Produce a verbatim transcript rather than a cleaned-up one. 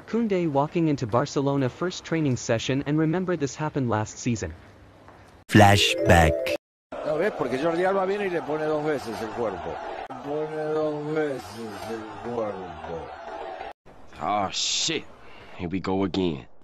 Kounde walking into Barcelona first training session, and remember this happened last season. Flashback. ¿No ves? Porque Jordi Alba viene y le pone dos veces el cuerpo. Pone dos veces el cuerpo. Oh shit. Here we go again.